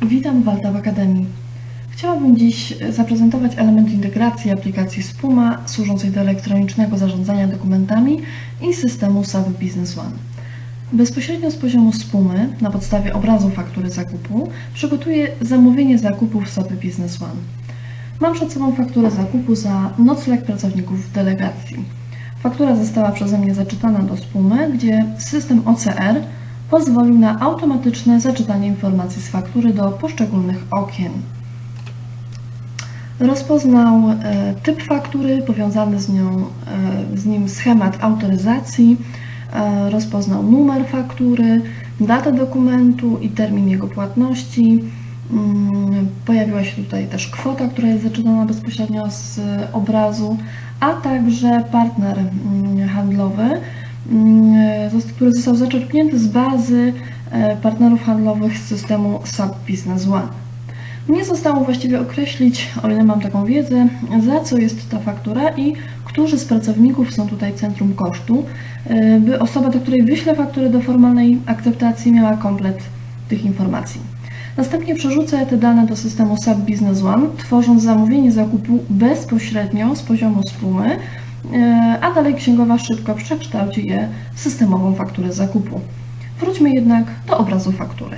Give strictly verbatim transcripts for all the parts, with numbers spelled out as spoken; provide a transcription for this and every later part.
Witam w Alta w Akademii. Chciałabym dziś zaprezentować element integracji aplikacji Spuma służącej do elektronicznego zarządzania dokumentami i systemu S A P Business One. Bezpośrednio z poziomu Spumy, na podstawie obrazu faktury zakupu, przygotuję zamówienie zakupu w S A P Business One. Mam przed sobą fakturę zakupu za nocleg pracowników w delegacji. Faktura została przeze mnie zaczytana do Spumy, gdzie system O C R pozwolił na automatyczne zaczytanie informacji z faktury do poszczególnych okien. Rozpoznał e, typ faktury, powiązany z, nią, e, z nim schemat autoryzacji, e, rozpoznał numer faktury, datę dokumentu i termin jego płatności. Mm, pojawiła się tutaj też kwota, która jest zaczynana bezpośrednio z obrazu, a także partner mm, handlowy, który został zaczerpnięty z bazy partnerów handlowych z systemu S A P Business One. Mnie zostało właściwie określić, o ile mam taką wiedzę, za co jest ta faktura i którzy z pracowników są tutaj centrum kosztu, by osoba, do której wyślę fakturę do formalnej akceptacji, miała komplet tych informacji. Następnie przerzucę te dane do systemu S A P Business One, tworząc zamówienie zakupu bezpośrednio z poziomu Spumy, a dalej księgowa szybko przekształci je w systemową fakturę zakupu. Wróćmy jednak do obrazu faktury.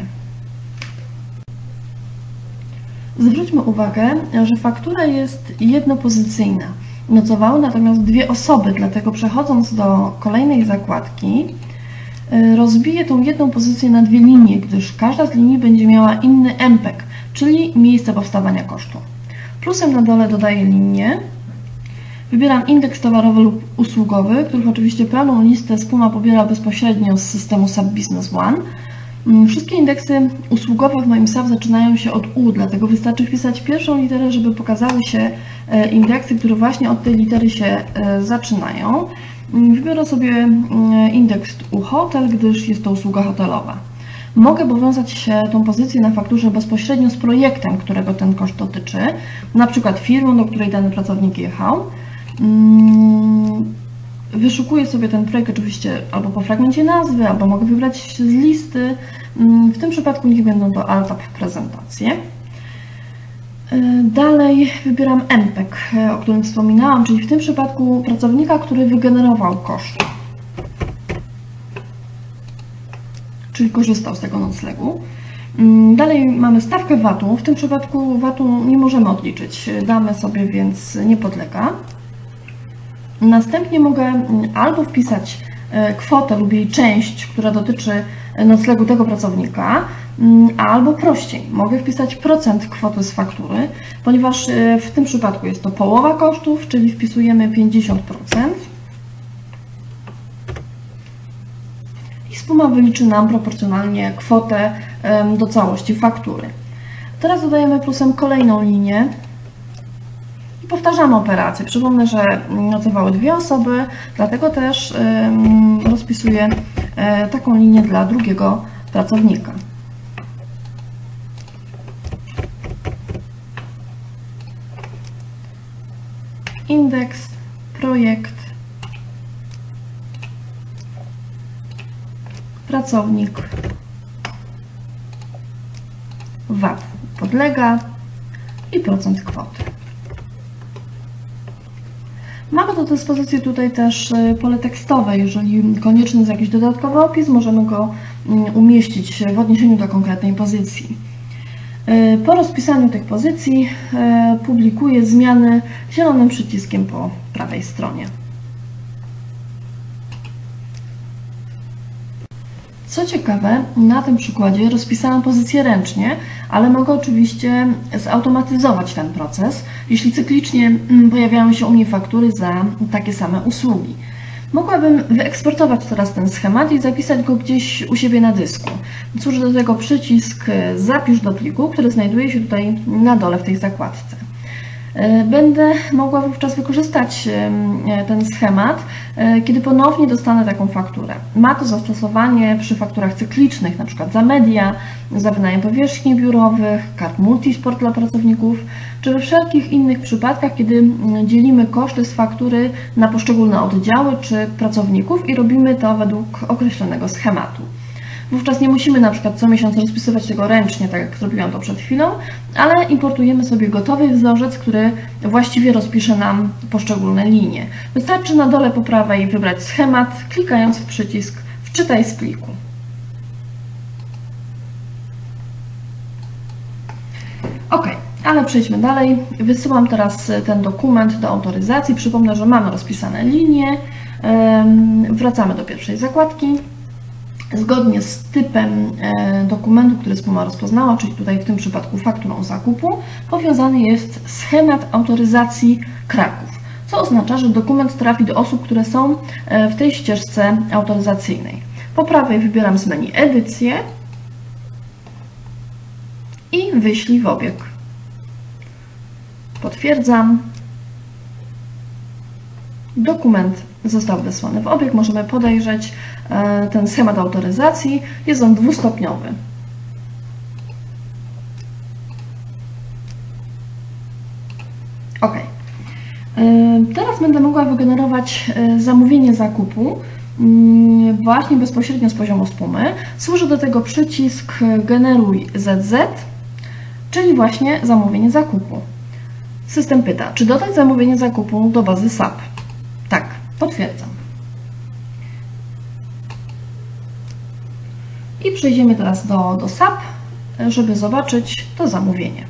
Zwróćmy uwagę, że faktura jest jednopozycyjna. Nocowały natomiast dwie osoby, dlatego przechodząc do kolejnej zakładki, rozbiję tą jedną pozycję na dwie linie, gdyż każda z linii będzie miała inny M P E K, czyli miejsce powstawania kosztu. Plusem na dole dodaję linię. Wybieram indeks towarowy lub usługowy, których oczywiście pełną listę Spuma pobiera bezpośrednio z systemu S A P Business One. Wszystkie indeksy usługowe w moim S A P zaczynają się od U, dlatego wystarczy wpisać pierwszą literę, żeby pokazały się indeksy, które właśnie od tej litery się zaczynają. Wybiorę sobie indeks U hotel, gdyż jest to usługa hotelowa. Mogę powiązać się tą pozycję na fakturze bezpośrednio z projektem, którego ten koszt dotyczy, na przykład firmą, do której dany pracownik jechał. Wyszukuję sobie ten projekt oczywiście albo po fragmencie nazwy, albo mogę wybrać z listy. W tym przypadku niech będą to Alta prezentacje. Dalej wybieram M P E K, o którym wspominałam, czyli w tym przypadku pracownika, który wygenerował koszt, czyli korzystał z tego noclegu. Dalej mamy stawkę V A T-u. W tym przypadku V A T-u nie możemy odliczyć, damy sobie więc nie podlega. Następnie mogę albo wpisać kwotę lub jej część, która dotyczy noclegu tego pracownika, albo prościej, mogę wpisać procent kwoty z faktury, ponieważ w tym przypadku jest to połowa kosztów, czyli wpisujemy pięćdziesiąt procent. I Spuma wyliczy nam proporcjonalnie kwotę do całości faktury. Teraz dodajemy plusem kolejną linię i powtarzamy operację. Przypomnę, że nocowały dwie osoby, dlatego też rozpisuję taką linię dla drugiego pracownika. Indeks, projekt, pracownik, V A T podlega i procent kwoty. Mamy do dyspozycji tutaj też pole tekstowe. Jeżeli konieczny jest jakiś dodatkowy opis, możemy go umieścić w odniesieniu do konkretnej pozycji. Po rozpisaniu tych pozycji publikuję zmiany zielonym przyciskiem po prawej stronie. Co ciekawe, na tym przykładzie rozpisałam pozycję ręcznie, ale mogę oczywiście zautomatyzować ten proces, jeśli cyklicznie pojawiają się u mnie faktury za takie same usługi. Mogłabym wyeksportować teraz ten schemat i zapisać go gdzieś u siebie na dysku. Służy do tego przycisk Zapisz do pliku, który znajduje się tutaj na dole w tej zakładce. Będę mogła wówczas wykorzystać ten schemat, kiedy ponownie dostanę taką fakturę. Ma to zastosowanie przy fakturach cyklicznych, np. za media, za wynajem powierzchni biurowych, kart multisport dla pracowników, czy we wszelkich innych przypadkach, kiedy dzielimy koszty z faktury na poszczególne oddziały czy pracowników i robimy to według określonego schematu. Wówczas nie musimy na przykład co miesiąc rozpisywać tego ręcznie, tak jak zrobiłam to przed chwilą, ale importujemy sobie gotowy wzorzec, który właściwie rozpisze nam poszczególne linie. Wystarczy na dole po prawej wybrać schemat, klikając w przycisk Wczytaj z pliku. OK, ale przejdźmy dalej. Wysyłam teraz ten dokument do autoryzacji. Przypomnę, że mamy rozpisane linie. Wracamy do pierwszej zakładki. Zgodnie z typem dokumentu, który spółma rozpoznała, czyli tutaj w tym przypadku fakturą zakupu, powiązany jest schemat autoryzacji Kraków, co oznacza, że dokument trafi do osób, które są w tej ścieżce autoryzacyjnej. Po prawej wybieram z menu Edycję i Wyślij w obieg. Potwierdzam. Dokument został wysłany w obieg. Możemy podejrzeć ten schemat autoryzacji. Jest on dwustopniowy. OK. Teraz będę mogła wygenerować zamówienie zakupu właśnie bezpośrednio z poziomu spumy. Służy do tego przycisk Generuj Z Z, czyli właśnie zamówienie zakupu. System pyta, czy dodać zamówienie zakupu do bazy S A P? Tak, potwierdzam. I przejdziemy teraz do, do S A P, żeby zobaczyć to zamówienie.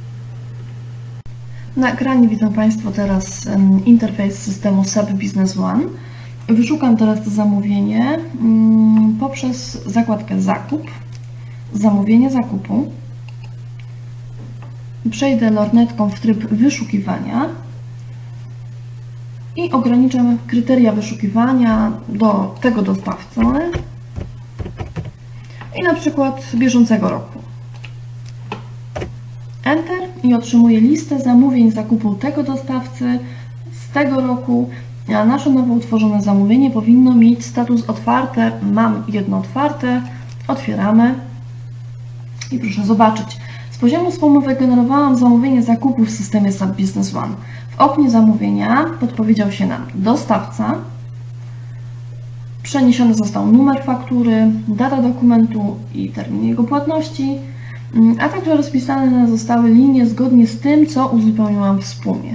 Na ekranie widzą Państwo teraz interfejs systemu S A P Business One. Wyszukam teraz to zamówienie poprzez zakładkę Zakup, Zamówienie zakupu. Przejdę lornetką w tryb wyszukiwania i ograniczę kryteria wyszukiwania do tego dostawcy i na przykład bieżącego roku. Enter i otrzymuję listę zamówień zakupu tego dostawcy z tego roku, a nasze nowo utworzone zamówienie powinno mieć status otwarte. Mam jedno otwarte, otwieramy i proszę zobaczyć. Z poziomu spumy wygenerowałam zamówienie zakupu w systemie S A P Business One. W oknie zamówienia podpowiedział się nam dostawca, przeniesiony został numer faktury, data dokumentu i termin jego płatności, a także rozpisane zostały linie zgodnie z tym, co uzupełniłam w spumie.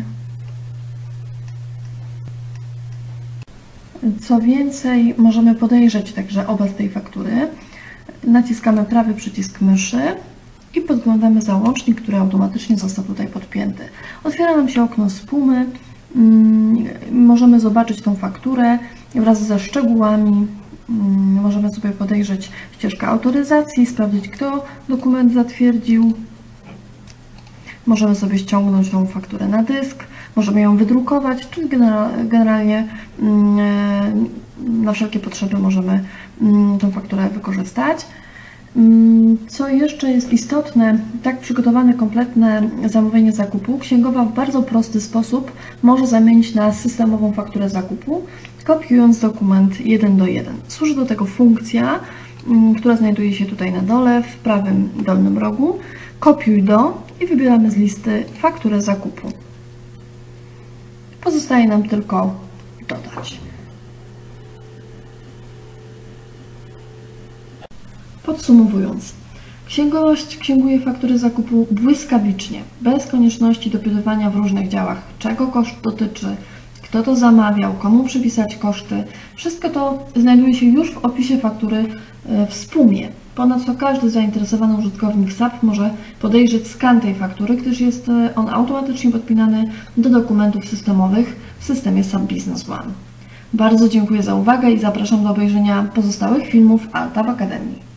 Co więcej, możemy podejrzeć także obraz tej faktury. Naciskamy prawy przycisk myszy i podglądamy załącznik, który automatycznie został tutaj podpięty. Otwiera nam się okno spumy. Możemy zobaczyć tą fakturę wraz ze szczegółami. Możemy sobie podejrzeć ścieżkę autoryzacji, sprawdzić, kto dokument zatwierdził. Możemy sobie ściągnąć tą fakturę na dysk, możemy ją wydrukować, czyli generalnie na wszelkie potrzeby możemy tą fakturę wykorzystać. Co jeszcze jest istotne, tak przygotowane kompletne zamówienie zakupu księgowa w bardzo prosty sposób może zamienić na systemową fakturę zakupu, kopiując dokument jeden do jeden. Służy do tego funkcja, która znajduje się tutaj na dole w prawym dolnym rogu. Kopiuj do i wybieramy z listy fakturę zakupu. Pozostaje nam tylko dodać. Podsumowując, księgowość księguje faktury zakupu błyskawicznie, bez konieczności dopytywania w różnych działach, czego koszt dotyczy, kto to zamawiał, komu przypisać koszty. Wszystko to znajduje się już w opisie faktury w spumie. Ponadto każdy zainteresowany użytkownik S A P może podejrzeć skan tej faktury, gdyż jest on automatycznie podpinany do dokumentów systemowych w systemie S A P Business One. Bardzo dziękuję za uwagę i zapraszam do obejrzenia pozostałych filmów Alta w Akademii.